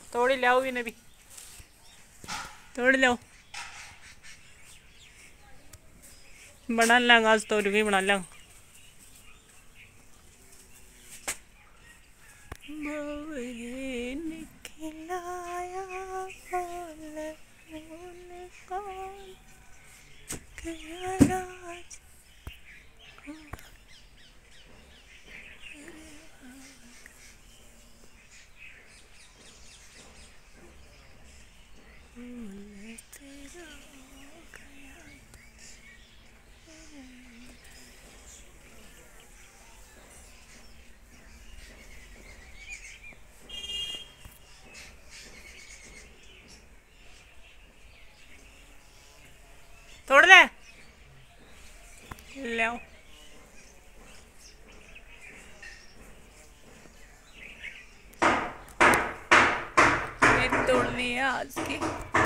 तोड़ी ले आओ इन्हें भी, तोड़ लो। बना लेंगे आज तो भी बना लेंगे। तोड़ दे ले आओ। ये तोड़नी है आज की।